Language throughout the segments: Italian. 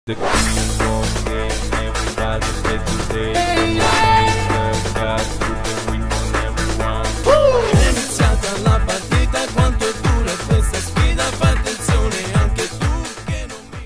The king of game, everybody play today. È iniziata la partita, quanto è dura questa sfida, fa attenzione anche tu che non mi...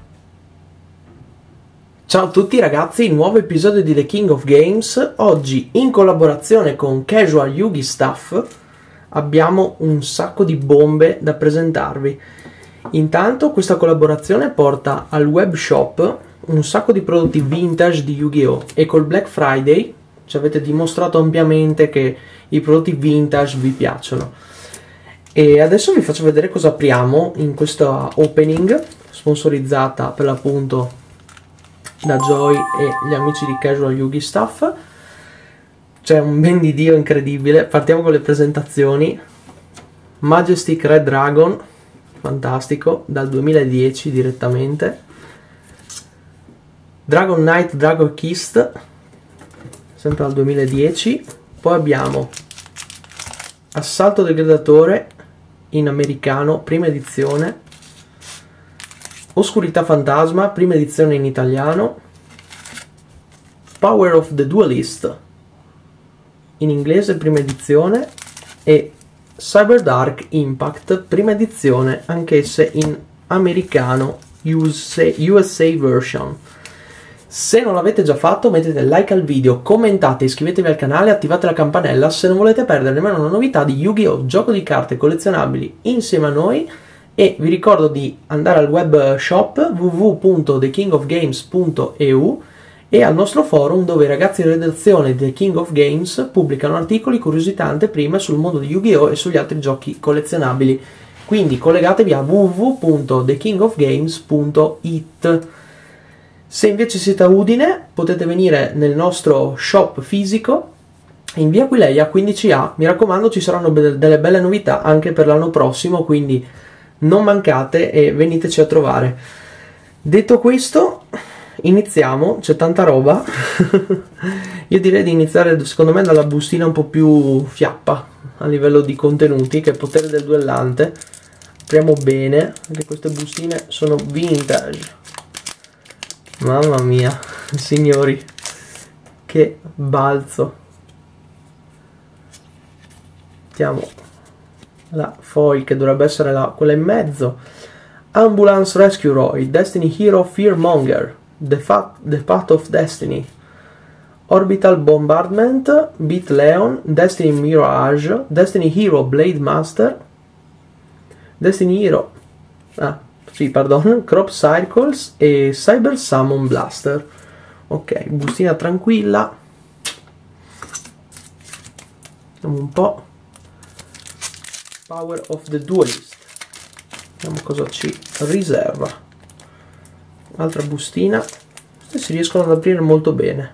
Ciao a tutti ragazzi, nuovo episodio di The King of Games. Oggi in collaborazione con Casual Yugi Stuff abbiamo un sacco di bombe da presentarvi. Intanto questa collaborazione porta al web shop un sacco di prodotti vintage di Yu-Gi-Oh! E col Black Friday ci avete dimostrato ampiamente che i prodotti vintage vi piacciono. E adesso vi faccio vedere cosa apriamo in questa opening sponsorizzata per l'appunto da Joy e gli amici di Casual Yugi Stuff. C'è un ben di Dio incredibile. Partiamo con le presentazioni. Majestic Red Dragon, fantastico, dal 2010 direttamente. Dragon Knight Dragon Kist, sempre dal 2010. Poi abbiamo Assalto del Gladiatore in americano, prima edizione. Oscurità Fantasma, prima edizione in italiano. Power of the Duelist in inglese, prima edizione. E Cyber Dark Impact, prima edizione, anch'esse in americano, USA version. Se non l'avete già fatto, mettete like al video, commentate, iscrivetevi al canale, attivate la campanella se non volete perdere nemmeno una novità di Yu-Gi-Oh! Gioco di carte collezionabili insieme a noi. E vi ricordo di andare al web shop www.thekingofgames.eu e al nostro forum, dove i ragazzi in redazione di The King of Games pubblicano articoli, curiosità, anteprime sul mondo di Yu-Gi-Oh! E sugli altri giochi collezionabili. Quindi collegatevi a www.thekingofgames.it. Se invece siete a Udine, potete venire nel nostro shop fisico in via Aquileia 15A. Mi raccomando, ci saranno delle belle novità anche per l'anno prossimo, quindi non mancate e veniteci a trovare. Detto questo, iniziamo, c'è tanta roba. Io direi di iniziare secondo me dalla bustina un po' più fiappa a livello di contenuti, che è Potere del Duellante. Apriamo bene, anche queste bustine sono vintage. Mamma mia, signori, che balzo. Mettiamo la foil che dovrebbe essere quella in mezzo. Ambulance Rescue Roy, Destiny Hero Fearmonger, The Path of Destiny, Orbital Bombardment, Beat Leon, Destiny Mirage, Destiny Hero Blade Master, Destiny Hero Crop Circles e Cyber Summon Blaster. Ok, bustina tranquilla. Vediamo un po'. Power of the Duelist. Vediamo cosa ci riserva. Altra bustina. Queste si riescono ad aprire molto bene.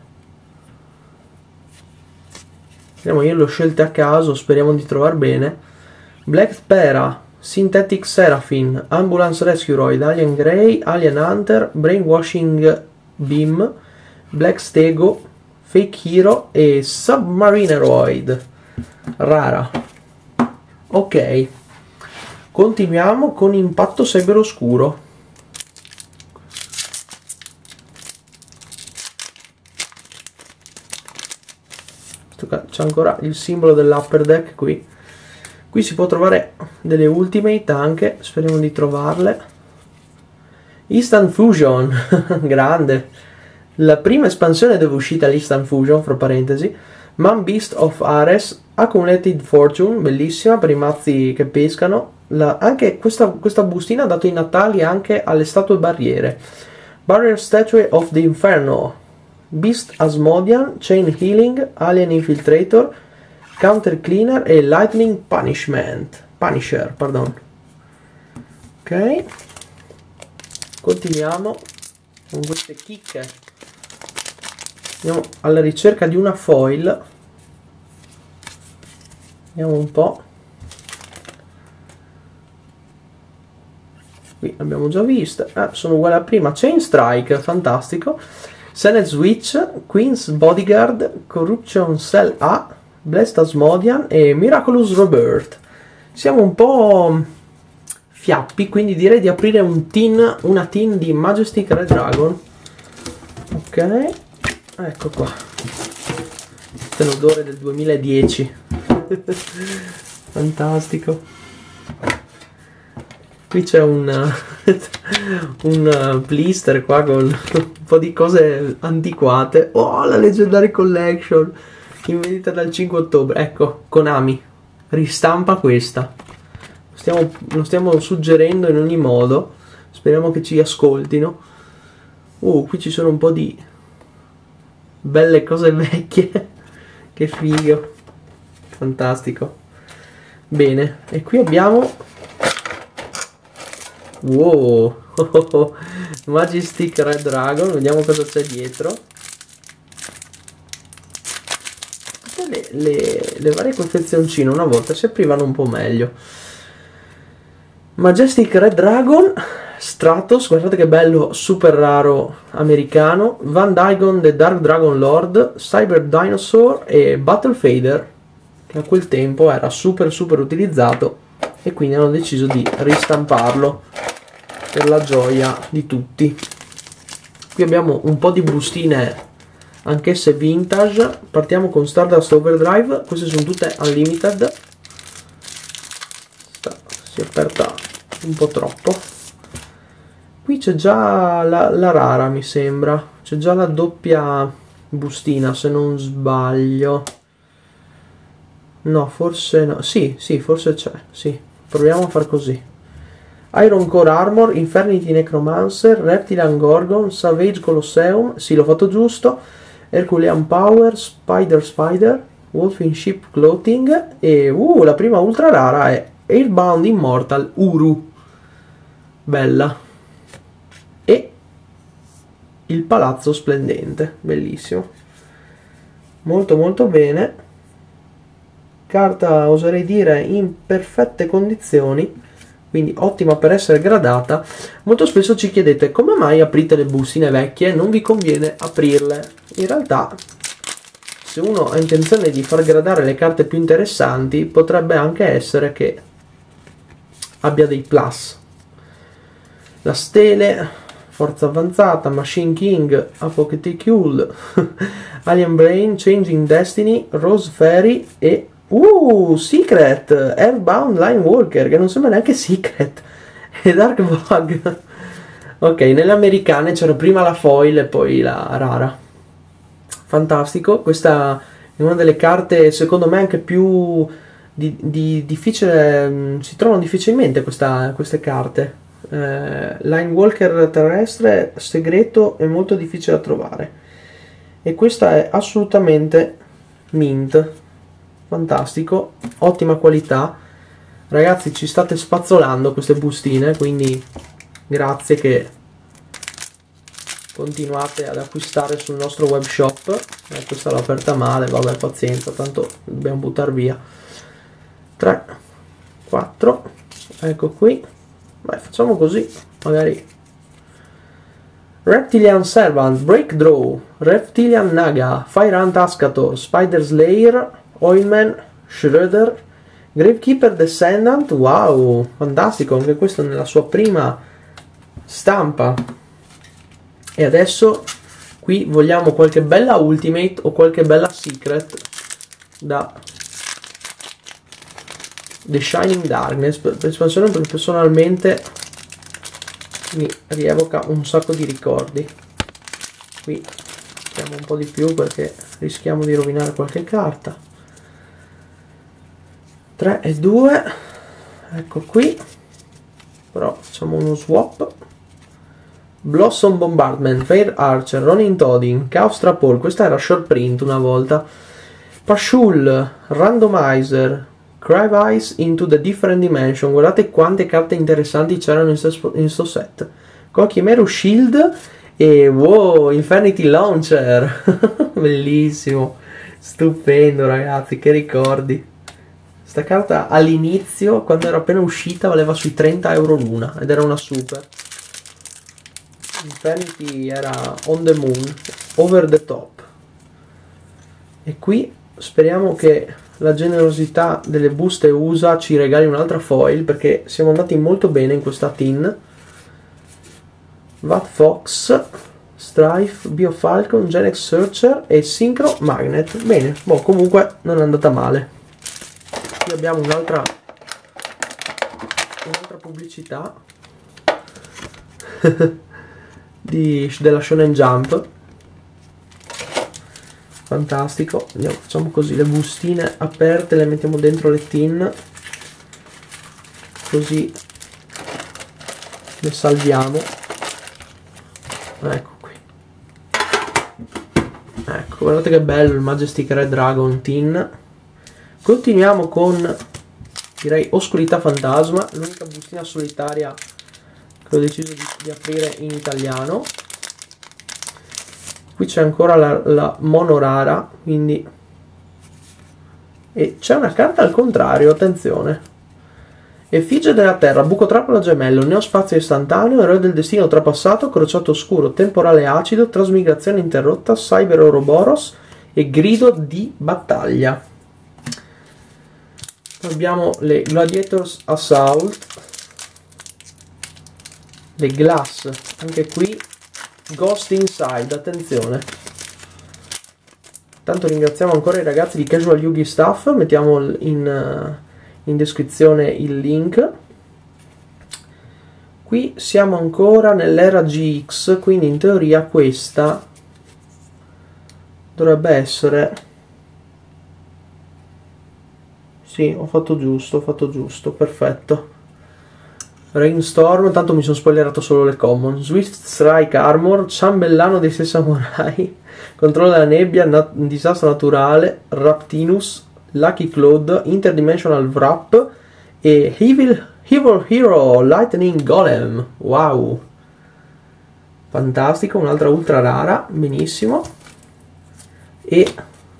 Vediamo, io le ho scelte a caso, speriamo di trovare bene. Black Pera, Synthetic Seraphine, Ambulance Rescue Roid, Alien Grey, Alien Hunter, Brainwashing Beam, Black Stego, Fake Hero e Submarineroid. Rara. Ok, continuiamo con Impatto Cyberoscuro. C'è ancora il simbolo dell'Upper Deck qui. Qui si può trovare delle Ultimate anche, speriamo di trovarle. Instant Fusion, grande. La prima espansione dove è uscita l'Instant Fusion, fra parentesi. Man Beast of Ares, Accumulated Fortune, bellissima per i mazzi che pescano. Anche questa bustina ha dato i natali anche alle statue barriere. Barrier Statue of the Inferno, Beast Asmodian, Chain Healing, Alien Infiltrator, Counter Cleaner e Lightning Punisher, pardon. Ok, continuiamo con queste chicche. Andiamo alla ricerca di una foil. Vediamo un po'. Qui l'abbiamo già vista. Sono uguali a prima. Chain Strike, fantastico. Senet Switch, Queen's Bodyguard, Corruption Cell A, Blessed Asmodian e Miraculous Rebirth. Siamo un po' fiappi, quindi direi di aprire una tin di Majestic Red Dragon. Ok, ecco qua. Questo è l'odore del 2010. Fantastico. Qui c'è un blister qua con un po' di cose antiquate. Oh, la Legendary Collection in vendita dal 5 ottobre. Ecco, Konami, ristampa questa. Lo stiamo suggerendo in ogni modo. Speriamo che ci ascoltino. Qui ci sono un po' di belle cose vecchie. Che figo. Fantastico. Bene, e qui abbiamo... Wow. Majestic Red Dragon. Vediamo cosa c'è dietro. Le varie confezioncine una volta si aprivano un po' meglio. Majestic Red Dragon Stratos, guardate che bello, super raro americano. Van Dygon The Dark Dragon Lord, Cyber Dinosaur e Battle Fader, che a quel tempo era super utilizzato, e quindi hanno deciso di ristamparlo per la gioia di tutti. Qui abbiamo un po' di bustine anch'esse vintage. Partiamo con Stardust Overdrive. Queste sono tutte unlimited. Si è aperta un po' troppo. Qui c'è già la rara, mi sembra. C'è già la doppia bustina, se non sbaglio. No, forse no. Sì, forse c'è. Sì, proviamo a far così. Iron Core Armor, Infernity Necromancer, Reptilian Gorgon, Savage Colosseum. Sì, l'ho fatto giusto. Herculean Power, Spider, Wolfing Ship Clothing. E la prima ultra rara è Airbound Immortal Uru. Bella. E il palazzo splendente, bellissimo, molto bene. Carta, oserei dire, in perfette condizioni, quindi ottima per essere gradata. Molto spesso ci chiedete come mai aprite le bustine vecchie, non vi conviene aprirle. In realtà, se uno ha intenzione di far gradare le carte più interessanti, potrebbe anche essere che abbia dei plus. La Stele, Forza Avanzata, Machine King, Apocalypse, Alien Brain, Changing Destiny, Rose Fairy e Secret, Airbound Line Walker, che non sembra neanche Secret, e Dark Bug. Ok, nelle americane c'era prima la foil e poi la rara. Fantastico, questa è una delle carte secondo me anche più difficile, si trovano difficilmente queste carte. Line Walker terrestre segreto è molto difficile da trovare, e questa è assolutamente mint. Fantastico, ottima qualità. Ragazzi, ci state spazzolando queste bustine, quindi grazie che continuate ad acquistare sul nostro web shop. Questa l'ho aperta male, vabbè, pazienza, tanto dobbiamo buttare via. 3, 4, ecco qui. Beh, facciamo così, magari. Reptilian Servant, Breakdraw, Reptilian Naga, Fire Ant Ascator, Spider Slayer, Oilman, Shredder, Gravekeeper Descendant. Wow, fantastico, anche questo nella sua prima stampa. E adesso qui vogliamo qualche bella Ultimate o qualche bella Secret da The Shining Darkness, per espansione, perché personalmente mi rievoca un sacco di ricordi. Qui mettiamo un po' di più perché rischiamo di rovinare qualche carta. 3 e 2, ecco qui, però facciamo uno swap. Blossom Bombardment, Fair Archer, Ronin Todin, Chaos Trapple, questa era short print una volta. Pashul, Randomizer, Crave Eyes into the Different Dimension. Guardate quante carte interessanti c'erano in sto set. Kokimeru Shield e wow, Infinity Launcher. Bellissimo, stupendo ragazzi, che ricordi. Sta carta all'inizio, quando era appena uscita, valeva sui 30 euro l'una ed era una super. Infinity era on the moon, over the top. E qui speriamo che la generosità delle buste USA ci regali un'altra foil, perché siamo andati molto bene in questa tin. Vat Fox, Strife, Biofalcon, Genex Searcher e Synchro Magnet. Bene, boh, comunque non è andata male. Qui abbiamo un'altra pubblicità della Shonen Jump. Fantastico. Andiamo, facciamo così, le bustine aperte le mettiamo dentro le tin, così le salviamo. Ecco qui, ecco, guardate che bello il Majestic Red Dragon tin. Continuiamo con, direi, Oscurità Fantasma, l'unica bustina solitaria che ho deciso di aprire in italiano. Qui c'è ancora la mono rara, quindi, e c'è una carta al contrario, attenzione. Effigie della Terra, buco trappola gemello, neospazio istantaneo, eroe del destino trapassato, crociato oscuro, temporale acido, trasmigrazione interrotta, cyber Ouroboros e grido di battaglia. Abbiamo le Gladiators Assault, le Glass, anche qui Ghost Inside, attenzione. Tanto ringraziamo ancora i ragazzi di Casual Yugi Stuff, mettiamo in descrizione il link. Qui siamo ancora nell'era GX, quindi in teoria questa dovrebbe essere... Sì, ho fatto giusto, perfetto. Rainstorm, tanto mi sono spoilerato solo le common. Swift Strike Armor, Ciambellano dei 6 Samurai, Controllo della nebbia, Disastro naturale, Raptinus, Lucky Cloud, Interdimensional Wrap e Evil Hero Lightning Golem. Wow, fantastico, un'altra ultra rara, benissimo. E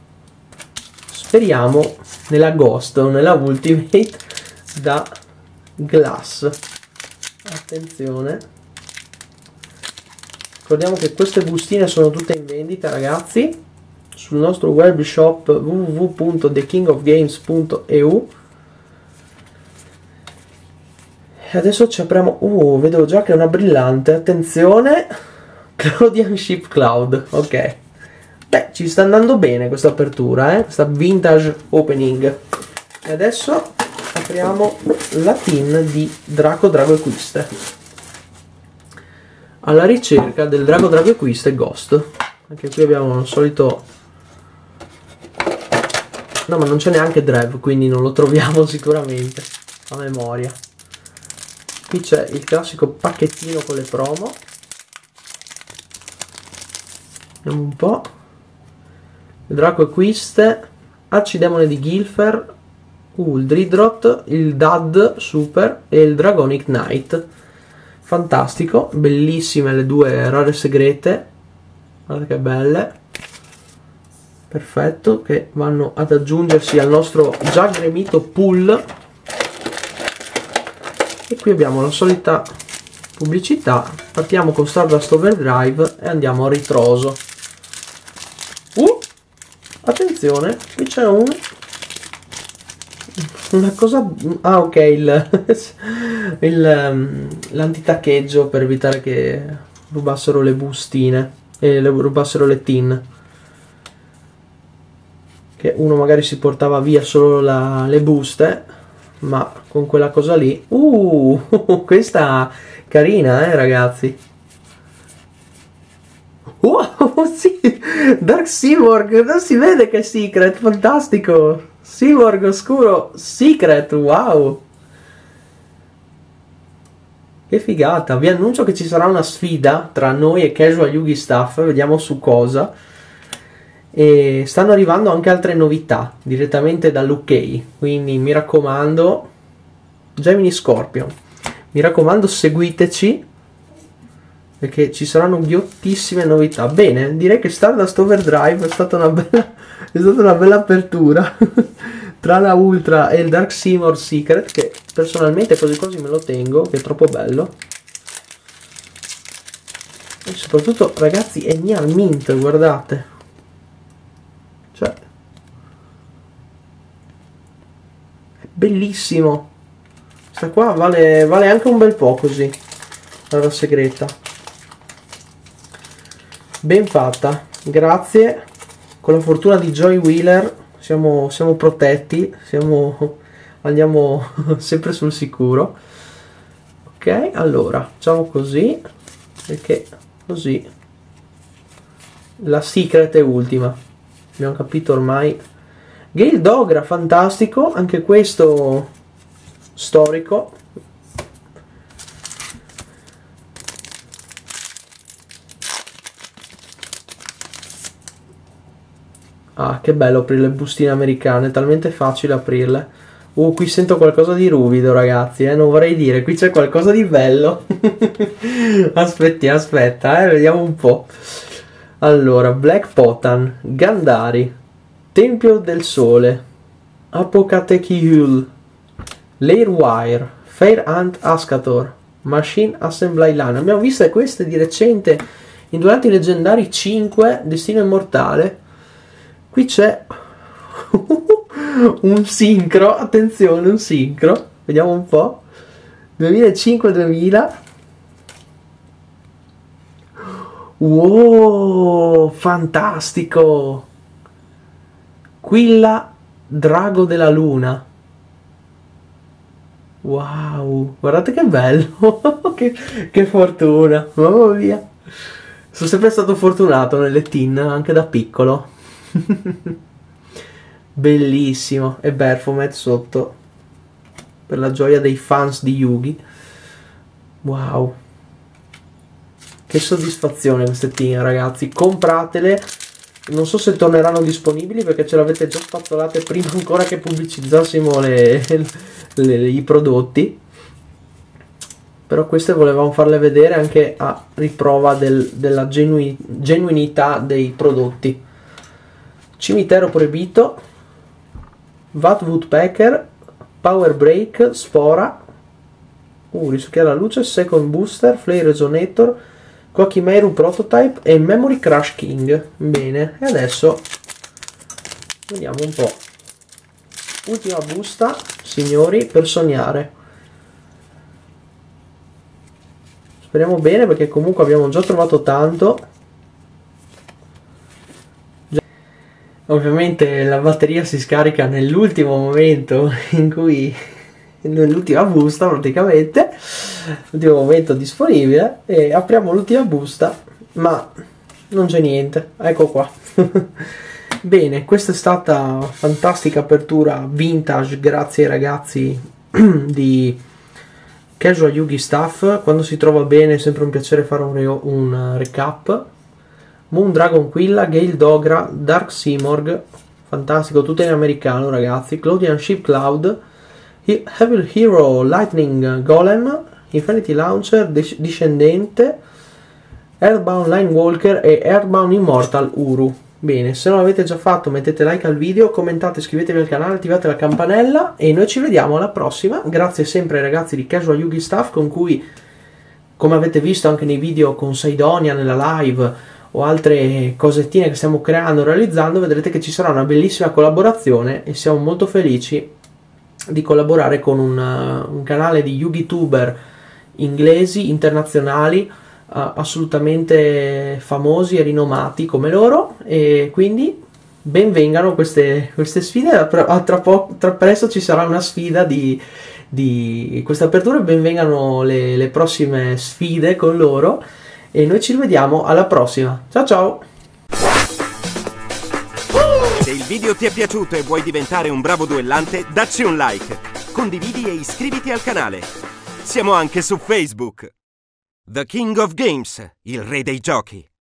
speriamo nella Ghost o nella Ultimate da Glass. Attenzione, ricordiamo che queste bustine sono tutte in vendita, ragazzi, sul nostro web shop www.thekingofgames.eu. e adesso ci apriamo. Vedo già che è una brillante, attenzione, Cloudian Ship Cloud. Ok, beh, ci sta andando bene questa apertura, questa vintage opening. E adesso apriamo la tin di Draco-Drago-Equiste, alla ricerca del Draco-Drago-Equiste Ghost. Anche qui abbiamo il solito... No, ma non c'è neanche Drev, quindi non lo troviamo sicuramente a memoria. Qui c'è il classico pacchettino con le promo. Vediamo un po'. Il Draco-Equiste, Arcidemone di Gilfer, il Dridrot, il Dad Super e il Dragonic Knight. Fantastico, bellissime le due rare segrete, guardate che belle, perfetto, che vanno ad aggiungersi al nostro già gremito pool. E qui abbiamo la solita pubblicità. Partiamo con Stardust Overdrive e andiamo a ritroso. Attenzione, qui c'è una cosa... Ah, ok, l'antitaccheggio per evitare che rubassero le bustine e rubassero le tin, che uno magari si portava via solo le buste, ma con quella cosa lì... questa carina, ragazzi. Sì, Dark Seaborg, non si vede che è secret, fantastico. Seaborg oscuro secret, wow, che figata. Vi annuncio che ci sarà una sfida tra noi e Casual Yugi Stuff, vediamo su cosa. E stanno arrivando anche altre novità direttamente dall'UK, quindi mi raccomando, Gemini Scorpion, mi raccomando, seguiteci, perché ci saranno ghiottissime novità. Bene, direi che Stardust Overdrive è stata una bella apertura tra la Ultra e il Dark Seymour Secret, che personalmente così così me lo tengo, che è troppo bello. E soprattutto, ragazzi, è Near Mint, guardate, cioè bellissimo. Questa qua vale anche un bel po' così. La segreta. Ben fatta. Grazie. Con la fortuna di Joy Wheeler siamo protetti. Andiamo sempre sul sicuro. Ok, allora facciamo così. Perché così la secret è ultima. Abbiamo capito ormai. Gale Dogra, fantastico. Anche questo storico. Ah, che bello aprire le bustine americane, è talmente facile aprirle. Qui sento qualcosa di ruvido, ragazzi, non vorrei dire, qui c'è qualcosa di bello. Aspetta, vediamo un po'. Allora, Black Potan, Gandari, Tempio del Sole, Apocatechiul, Lairwire, Fair Ant Ascator, Machine Assembly Line. Abbiamo visto queste di recente in Duellanti Leggendari 5, Destino Immortale. Qui c'è un sincro, attenzione, un sincro, vediamo un po', 2005-2000, wow, fantastico, Quilla, Drago della Luna, wow, guardate che bello, che fortuna, mamma mia, sono sempre stato fortunato nelle tin, anche da piccolo. Bellissimo, e Baphomet sotto per la gioia dei fans di Yugi. Wow, che soddisfazione queste tin, ragazzi, compratele. Non so se torneranno disponibili perché ce l'avete già spazzolate prima ancora che pubblicizzassimo i prodotti, però queste volevamo farle vedere anche a riprova della genuinità dei prodotti. Cimitero Proibito, Vat Woodpecker, Power Break, Spora, risucchiare la luce, Second Booster, Flare Resonator, Kokimeru Prototype e Memory Crash King. Bene, e adesso vediamo un po'. Ultima busta, signori, per sognare. Speriamo bene perché comunque abbiamo già trovato tanto. Ovviamente la batteria si scarica nell'ultimo momento in cui, nell'ultima busta praticamente, l'ultimo momento disponibile, e apriamo l'ultima busta, ma non c'è niente, ecco qua. Bene, questa è stata fantastica apertura vintage, grazie ai ragazzi di Casual Yugi Stuff. Quando si trova bene è sempre un piacere fare un recap. Moondragon Quilla, Gale Dogra, Dark Simorgh, fantastico, tutto in americano, ragazzi. Clodian Ship Cloud, Evil Hero Lightning Golem, Infinity Launcher, Discendente, Earthbound Line Walker e Earthbound Immortal Uru. Bene, se non l'avete già fatto mettete like al video, commentate, iscrivetevi al canale, attivate la campanella e noi ci vediamo alla prossima. Grazie sempre ai ragazzi di Casual Yugi Stuff, con cui, come avete visto anche nei video con Saidonia nella live o altre cosettine che stiamo creando e realizzando, vedrete che ci sarà una bellissima collaborazione e siamo molto felici di collaborare con un canale di YugiTuber inglesi, internazionali, assolutamente famosi e rinomati come loro, e quindi benvengano queste sfide. Tra presto ci sarà una sfida di questa apertura, benvengano le prossime sfide con loro. E noi ci rivediamo alla prossima. Ciao ciao! Se il video ti è piaciuto e vuoi diventare un bravo duellante, dacci un like, condividi e iscriviti al canale. Siamo anche su Facebook. The King of Games, il re dei giochi.